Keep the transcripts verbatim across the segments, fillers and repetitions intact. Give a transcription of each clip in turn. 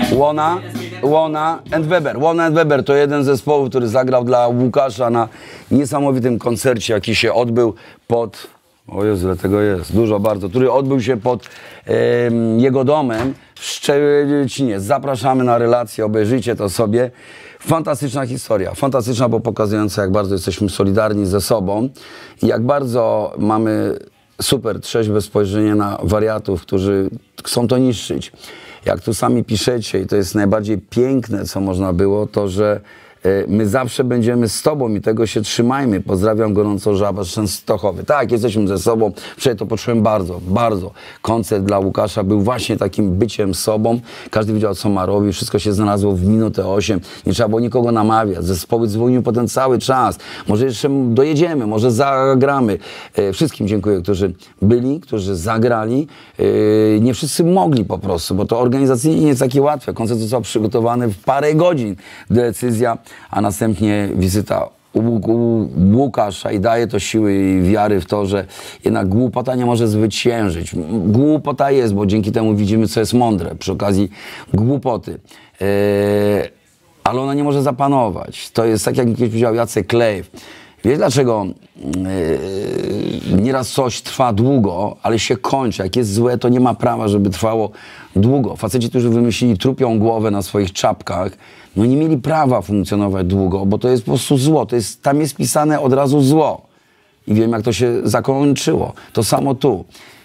Łona, Łona and Weber. Łona and Weber to jeden z zespołów, który zagrał dla Łukasza na niesamowitym koncercie, jaki się odbył pod... O Jezu, ile tego jest, dużo bardzo, który odbył się pod e, jego domem w Szczecinie. Zapraszamy na relację, obejrzyjcie to sobie. Fantastyczna historia, fantastyczna, bo pokazująca, jak bardzo jesteśmy solidarni ze sobą i jak bardzo mamy super trzeźwe spojrzenie na wariatów, którzy chcą to niszczyć. Jak tu sami piszecie, i to jest najbardziej piękne, co można było, to że my zawsze będziemy z Tobą i tego się trzymajmy. Pozdrawiam gorąco, Żaba z Częstochowy. Tak, jesteśmy ze sobą. Wczoraj to poczułem bardzo, bardzo. Koncert dla Łukasza był właśnie takim byciem sobą. Każdy wiedział, co ma robić. Wszystko się znalazło w minutę osiem. Nie trzeba było nikogo namawiać. Zespoły dzwoniły potem cały czas. Może jeszcze dojedziemy, może zagramy. Wszystkim dziękuję, którzy byli, którzy zagrali. Nie wszyscy mogli po prostu, bo to organizacyjnie nie jest takie łatwe. Koncert został przygotowany w parę godzin. Decyzja, a następnie wizyta u, u Łukasza i daje to siły i wiary w to, że jednak głupota nie może zwyciężyć. Głupota jest, bo dzięki temu widzimy, co jest mądre przy okazji głupoty. Eee, ale ona nie może zapanować. To jest tak, jak kiedyś powiedział Jacek Klejw. Wiesz, dlaczego yy, nieraz coś trwa długo, ale się kończy. Jak jest złe, to nie ma prawa, żeby trwało długo. Faceci, którzy wymyślili trupią głowę na swoich czapkach, no nie mieli prawa funkcjonować długo, bo to jest po prostu zło. To jest, tam jest pisane od razu zło. I wiem, jak to się zakończyło. To samo tu.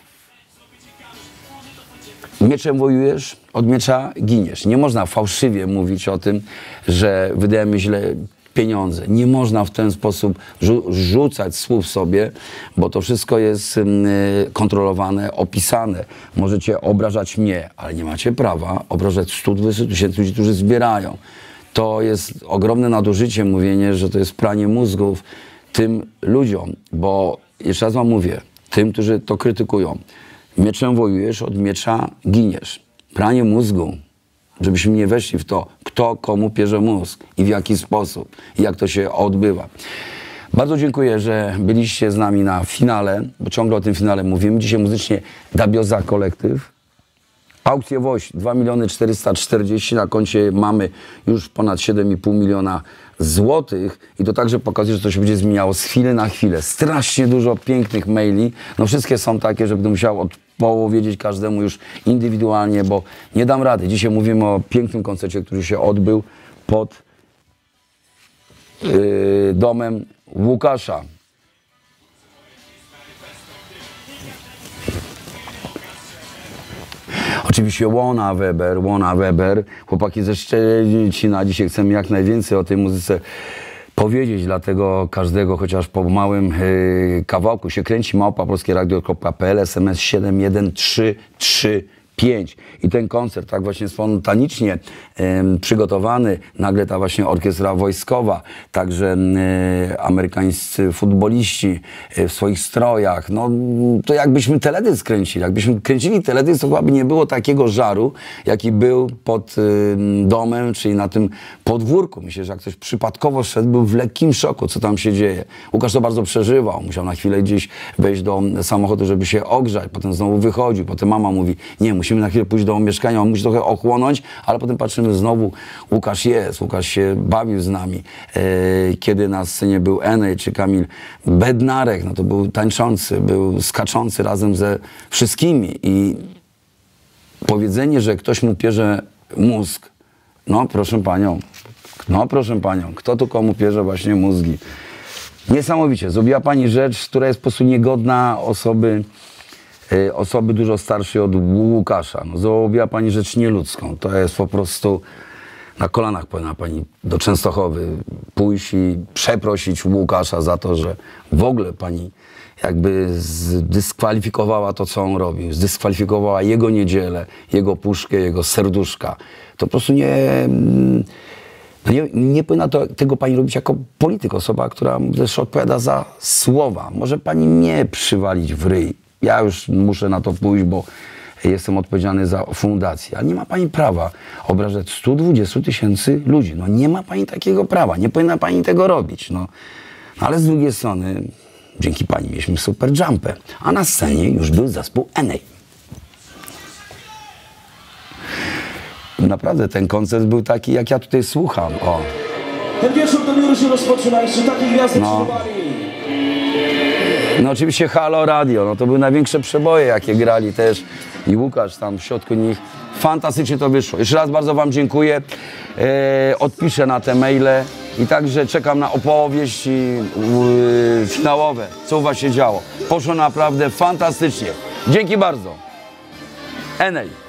Mieczem wojujesz, od miecza giniesz. Nie można fałszywie mówić o tym, że wydajemy źle pieniądze. Nie można w ten sposób rzu rzucać słów sobie, bo to wszystko jest y, kontrolowane, opisane. Możecie obrażać mnie, ale nie macie prawa obrażać stu dwudziestu tysięcy ludzi, którzy zbierają. To jest ogromne nadużycie mówienie, że to jest pranie mózgów tym ludziom, bo jeszcze raz wam mówię, tym, którzy to krytykują. Mieczem wojujesz, od miecza giniesz. Pranie mózgu, żebyśmy nie weszli w to, kto komu pierze mózg i w jaki sposób i jak to się odbywa. Bardzo dziękuję, że byliście z nami na finale, bo ciągle o tym finale mówimy. Dzisiaj muzycznie Dabioza Kolektyw. Aukcje Woś dwa miliony czterysta czterdzieści, na koncie mamy już ponad siedem i pół miliona złotych i to także pokazuje, że to się będzie zmieniało z chwili na chwilę. Strasznie dużo pięknych maili, no wszystkie są takie, że będę musiał odpowiedzieć każdemu już indywidualnie, bo nie dam rady. Dzisiaj mówimy o pięknym koncercie, który się odbył pod yy, domem Łukasza. Oczywiście Łona Weber, Łona Weber, chłopaki ze Szczecina. Dzisiaj chcemy jak najwięcej o tej muzyce powiedzieć, dlatego każdego, chociaż po małym yy, kawałku się kręci, małpa polskie radio kropka p l, S M S siedem jeden trzy trzy pięć. I ten koncert tak właśnie spontanicznie e, przygotowany, nagle ta właśnie orkiestra wojskowa, także e, amerykańscy futboliści e, w swoich strojach, no to jakbyśmy teledysk kręcili, jakbyśmy kręcili teledysk, to chyba by nie było takiego żaru, jaki był pod e, domem, czyli na tym podwórku. Myślę, że jak ktoś przypadkowo szedł, był w lekkim szoku, co tam się dzieje. Łukasz to bardzo przeżywał, musiał na chwilę gdzieś wejść do samochodu, żeby się ogrzać, potem znowu wychodził, potem mama mówi, nie, musimy na chwilę pójść do mieszkania, on musi trochę ochłonąć, ale potem patrzymy znowu, Łukasz jest, Łukasz się bawił z nami. E, kiedy na scenie był Enej czy Kamil Bednarek, no to był tańczący, był skaczący razem ze wszystkimi i powiedzenie, że ktoś mu pierze mózg, no proszę panią, no proszę panią, kto tu komu pierze właśnie mózgi? Niesamowicie, zrobiła pani rzecz, która jest po prostu niegodna osoby, osoby dużo starszej od Łukasza. No, zrobiła pani rzecz nieludzką. To jest po prostu na kolanach powinna pani do Częstochowy pójść i przeprosić Łukasza za to, że w ogóle pani jakby zdyskwalifikowała to, co on robił. Zdyskwalifikowała jego niedzielę, jego puszkę, jego serduszka. To po prostu nie... Nie, nie powinna to, tego pani robić jako polityk, osoba, która też odpowiada za słowa. Może pani mnie przywalić w ryj. Ja już muszę na to pójść, bo jestem odpowiedzialny za fundację. Ale nie ma pani prawa obrażać stu dwudziestu tysięcy ludzi. No nie ma pani takiego prawa. Nie powinna pani tego robić. No. Ale z drugiej strony, dzięki pani mieliśmy super jumpę. A na scenie już był zespół Enej. naprawdę ten koncert był taki, jak ja tutaj słucham. O. Ten wieczór dopiero się rozpoczyna, jeszcze takie gwiazdy No. przybywali. No oczywiście Halo Radio, no to były największe przeboje, jakie grali też i Łukasz tam w środku nich. Fantastycznie to wyszło. Jeszcze raz bardzo wam dziękuję. E, odpiszę na te maile i także czekam na opowieści yy, finałowe, co u was się działo. Poszło naprawdę fantastycznie. Dzięki bardzo. Enej.